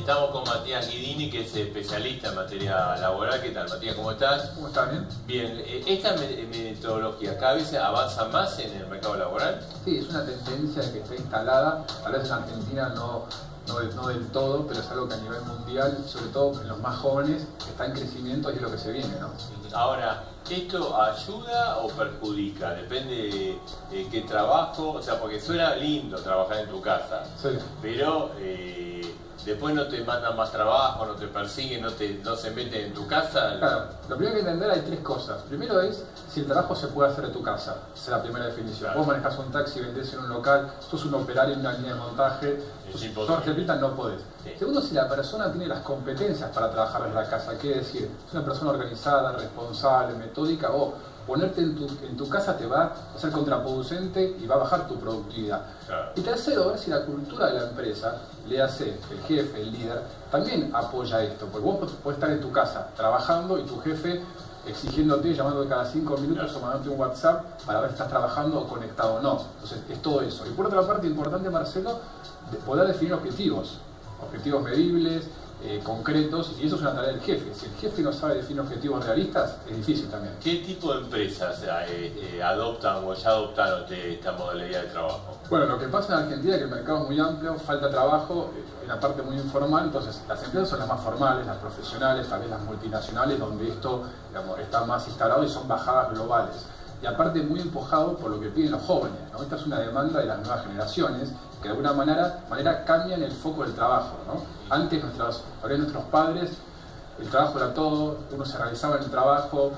Estamos con Matías Guidini, que es especialista en materia laboral. ¿Qué tal, Matías? ¿Cómo estás? ¿Cómo estás? ¿Bien? Bien. ¿Esta metodología cada vez avanza más en el mercado laboral? Sí, es una tendencia que está instalada, tal vez en Argentina no del todo, pero es algo que a nivel mundial, sobre todo en los más jóvenes, está en crecimiento y es lo que se viene, ¿no? Ahora, ¿esto ayuda o perjudica? Depende de qué trabajo, o sea, porque suena lindo trabajar en tu casa, Sí. pero después no te mandan más trabajo, no te persiguen, no se meten en tu casa. Claro, lo primero que entender hay tres cosas. Primero es si el trabajo se puede hacer de tu casa. Esa es la primera definición. Claro. Vos manejás un taxi, vendés en un local, sos un operario en una línea de montaje, Es imposible. Jorge Pita, no podés. Sí. Segundo, si la persona tiene las competencias para trabajar desde la casa. Quiere decir, es una persona organizada, responsable, metódica, o ponerte en tu casa te va a ser contraproducente y va a bajar tu productividad. Claro. Y tercero, ver si la cultura de la empresa, le hace el jefe, el líder, también apoya esto. Porque vos podés estar en tu casa trabajando y tu jefe exigiéndote, llamándote cada 5 minutos, claro, o mandándote un WhatsApp para ver si estás trabajando o conectado o no. Entonces es todo eso. Y por otra parte, importante, Marcelo, de poder definir objetivos medibles, concretos, y eso es una tarea del jefe. Si el jefe no sabe definir objetivos realistas, es difícil también. ¿Qué tipo de empresas adoptan o ya adoptaron esta modalidad de trabajo? Bueno, lo que pasa en Argentina es que el mercado es muy amplio, falta trabajo, en la parte muy informal, entonces las empresas son las más formales, las profesionales, tal vez las multinacionales, donde esto, digamos, está más instalado y son bajadas globales. Y aparte muy empujado por lo que piden los jóvenes, ¿no? Esta es una demanda de las nuevas generaciones que de alguna manera cambian el foco del trabajo, ¿no? Antes nuestros padres, el trabajo era todo, uno se realizaba en el trabajo,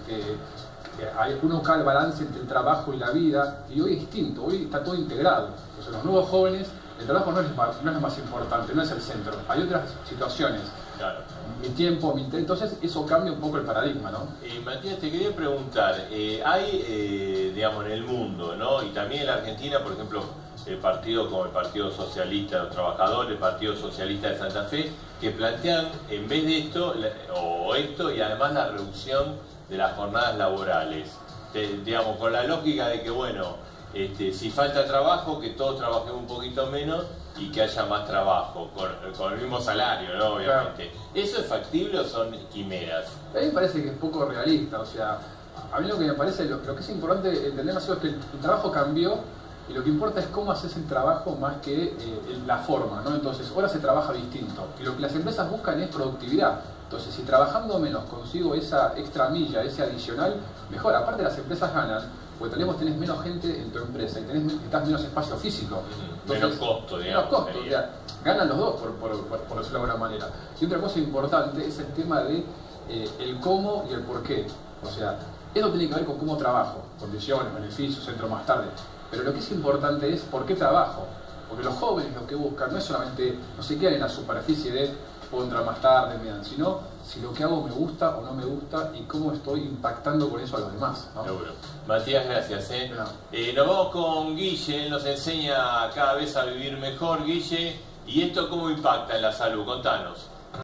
uno buscaba el balance entre el trabajo y la vida, y hoy es distinto, hoy está todo integrado. Entonces los nuevos jóvenes, el trabajo no es lo más importante, no es el centro, hay otras situaciones. Claro. Mi tiempo, entonces eso cambia un poco el paradigma, ¿no? Matías, te quería preguntar, hay, digamos, en el mundo, ¿no? Y también en la Argentina, por ejemplo, partidos como el Partido Socialista de los Trabajadores, el Partido Socialista de Santa Fe, que plantean, en vez de esto, y además la reducción de las jornadas laborales, digamos, con la lógica de que, bueno, si falta trabajo, que todos trabajemos un poquito menos y que haya más trabajo, con el mismo salario, ¿no? Obviamente. Claro. ¿Eso es factible o son quimeras? A mí me parece que es poco realista, o sea, a mí lo que me parece, lo que es importante entender más es que el trabajo cambió y lo que importa es cómo haces el trabajo más que la forma, ¿no? Entonces, ahora se trabaja distinto y lo que las empresas buscan es productividad. Entonces, si trabajando menos consigo esa extra milla, ese adicional, mejor. Aparte, las empresas ganan, porque tenés menos gente en tu empresa y necesitas menos espacio físico. Entonces, menos costo, digamos. Menos costo, ganan los dos, por decirlo de alguna manera. Y otra cosa importante es el tema de el cómo y el por qué. O sea, eso tiene que ver con cómo trabajo, condiciones, beneficios, entro más tarde. Pero lo que es importante es por qué trabajo. Porque los jóvenes lo que buscan no es solamente, no se quedan en la superficie de puedo entrar más tarde, sino si lo que hago me gusta o no me gusta y cómo estoy impactando con eso a los demás, ¿no? Seguro. Matías, gracias. No. Nos vamos con Guille, él nos enseña cada vez a vivir mejor, Guille. ¿Y esto cómo impacta en la salud? Contanos.